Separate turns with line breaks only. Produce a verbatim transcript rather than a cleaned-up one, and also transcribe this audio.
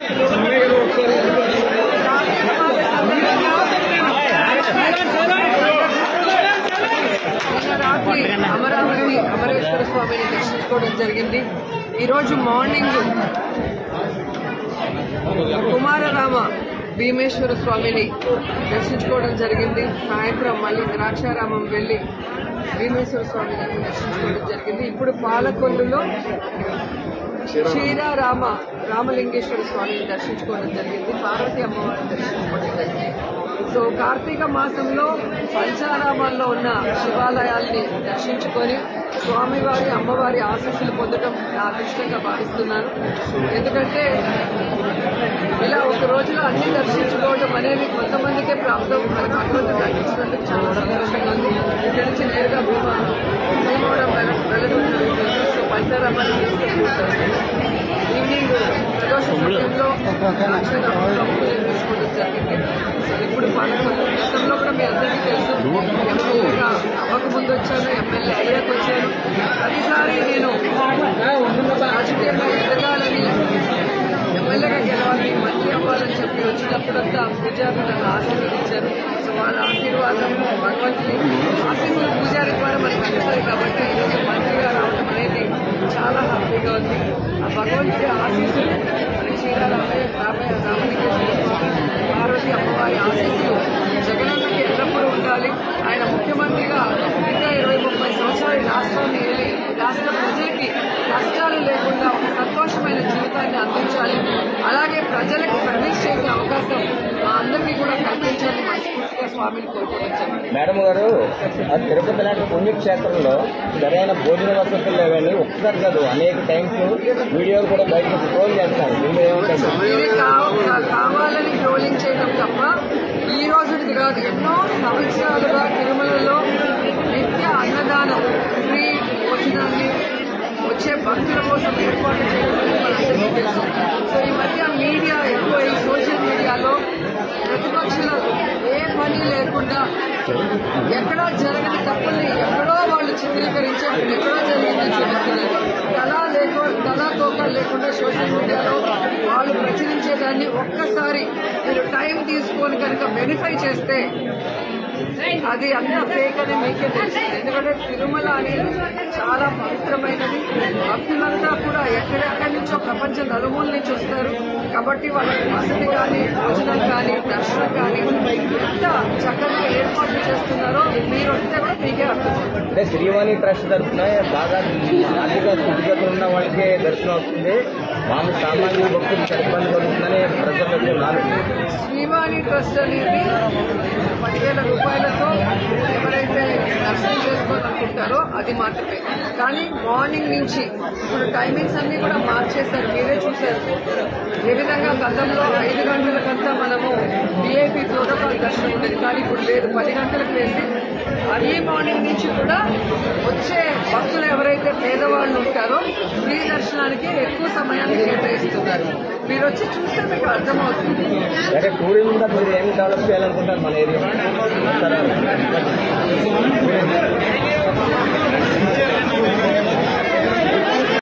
రాత్రి అమరావతి అమరేశ్వర స్వామిని దర్శించుకోవడం జరిగింది. ఈరోజు మార్నింగ్ కుమారరామ భీమేశ్వర స్వామిని దర్శించుకోవడం జరిగింది. సాయంత్రం మళ్ళీ ద్రాక్షారామం వెళ్లి భీమేశ్వర స్వామిని దర్శించుకోవడం జరిగింది. ఇప్పుడు పాలకొల్లులో క్షీరారామ రామలింగేశ్వర స్వామిని దర్శించుకోవడం జరిగింది. పార్వతి అమ్మవారిని దర్శించుకోవడం జరిగింది. సో కార్తీక మాసంలో పంచారామాల్లో ఉన్న శివాలయాల్ని దర్శించుకొని స్వామివారి అమ్మవారి ఆశీస్సులు పొందడం నా అదృష్టంగా భావిస్తున్నాను. ఎందుకంటే ఇలా ఒక రోజులో అన్ని దర్శించుకోవడం అనేది కొంతమందికే ప్రాప్తం. మరి భగవంతుడు దర్శించినందుకు చాలా సంతోషంగా ఉంది. ఇక్కడి నుంచి నేరుగా భీమా భీమవరం వెళ్ళడం జరుగుతుంది. సో పంచారామాలు ఈవినింగ్ ప్రదోష సమయంలో పూజలు తీసుకోవడం జరిగింది. సో ఇప్పుడు పాలకొల్లు గతంలో కూడా మీ అందరికీ తెలుసు, ఎమ్మెల్యేగా అవ్వకముందు వచ్చాను, ఎమ్మెల్యే అయ్యాక వచ్చాను. ప్రతిసారి నేను రాజకీయంగా ఎదగాలని, ఎమ్మెల్యేగా గెలవాలి, మంత్రి అవ్వాలని చెప్పి వచ్చినప్పుడంతా పూజారి నన్ను ఆశీర్వదించారు. సో వాళ్ళ ఆశీర్వాదం భగవంతుని ఆశీస్సులు పూజారి ద్వారా మనకు అందుతాయి. కాబట్టి ఈరోజు మంత్రిగా రావడం అనేది చాలా హ్యాపీగా ఉంది. ఆ భగవంతుడి ఆశీస్సులు మన క్షీరారామయ్య రామయ్య రామలింగేశ్వర స్వామి పార్వతి అమ్మవారి ఆశీస్సులు జగనన్నకి ఎల్లప్పుడూ ఉండాలి. ఆయన ముఖ్యమంత్రిగా ఇంకా ఇరవై ముప్పై సంవత్సరాలు రాష్ట్రాన్ని ఏలి రాష్ట్ర ప్రజలకి కష్టాలు లేకుండా ఒక సంతోషమైన జీవితాన్ని అందించాలి. అలాగే ప్రజలకు సర్వీస్ చేసే అవకాశం మా అందరికీ కూడా కల్పించాలని మనస్ఫూర్తిగా స్వామిని కోరుకోవచ్చు.
మేడం గారు, ఆ తిరుపతి లాంటి పుణ్యక్షేత్రంలో సరైన భోజన వసతులు లేవని ఒక్కసారి కాదు అనేక టైమ్స్ వీడియోలు కూడా బయట ట్రోల్ చేస్తారు.
ఇది కావాలని ట్రోలింగ్ చేయడం తప్ప ఈ రోజుది కాదు. ఎన్నో సంవత్సరాలుగా తిరుమలలో నిత్య అన్నదానం ఫ్రీ భోజనాన్ని వచ్చే భక్తుల కోసం ఏర్పాటు చేయడం మనందరికీ తెలుసు. సో ఈ మధ్య మీడియా ఎక్కువ ఈ సోషల్ మీడియాలో ప్రతిపక్షాలు ఏ పని లేకుండా ఎక్కడో జరగని తప్పుల్ని ఎక్కడో వాళ్ళు చిత్రీకరించి ఎక్కడో జరిగిందని చూపిస్తున్నారు. కళా లేకో కళా తోక లేకుండా సోషల్ మీడియాలో వాళ్ళు ప్రచురించేదాన్ని ఒక్కసారి మీరు టైం తీసుకొని కనుక వెరిఫై చేస్తే అది అంతా ఫేక్ అని మీకే తెలుసు. ఎందుకంటే తిరుమల అనేది చాలా పవిత్రమైనది. భక్తులంతా కూడా ఎక్కడెక్కడి నుంచో ప్రపంచం నలుమూల నుంచి వస్తారు. కాబట్టి వాళ్ళకి వసతి కానీ, భోజనం కానీ, దర్శనం కానీ ఎంత చక్కగా ఏర్పాట్లు చేస్తున్నారో మీరు వస్తే కూడా మీకే అర్థమవుతుంది.
అంటే శ్రీవాణి ట్రస్ట్ తరఫున బాగా ఆర్థిక స్థితిగతులు ఉన్న వాళ్ళకే దర్శనం వస్తుంది, మామూలు సామాన్య భక్తులు ఇబ్బంది పడుతుందని ప్రజలకు నాలుగు.
శ్రీవాణి ట్రస్ట్ అనేది పదివేల రూపాయలతో ఎవరైతే దర్శనం చేసుకోవాలనుకుంటారో అది మాత్రమే. కానీ మార్నింగ్ నుంచి ఇప్పుడు టైమింగ్స్ అన్ని కూడా మార్చేశారు, మీరే చూశారు. ఏ విధంగా గతంలో ఐదు గంటలకంతా మనము వీఐపీ ప్రోటోకాల్ దర్శనం ఉండేది, కానీ ఇప్పుడు లేదు, పది గంటలకు వేసి అర్లీ మార్నింగ్ నుంచి కూడా వచ్చే భక్తులు ఎవరైతే పేదవాళ్ళు ఉంటారో ఫ్రీ దర్శనానికి ఎక్కువ సమయాన్ని కేటాయిస్తున్నారు. మీరు వచ్చి చూస్తే మీకు అర్థమవుతుంది.
అంటే టూరిజం మీరు ఏం డెవలప్ చేయాలనుకుంటారు మన ఏరియా?